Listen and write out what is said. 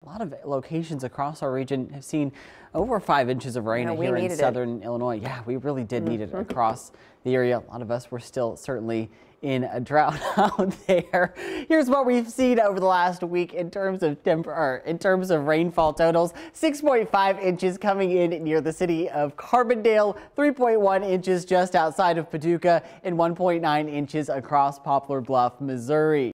lot of locations across our region have seen over 5 inches of rain here in southern Illinois. Yeah, we really did need it across the area. A lot of us were still certainly in a drought out there. Here's what we've seen over the last week in terms of rainfall totals. 6.5 inches coming in near the city of Carbondale, 3.1 inches just outside of Paducah, and 1.9 inches across Poplar Bluff, Missouri.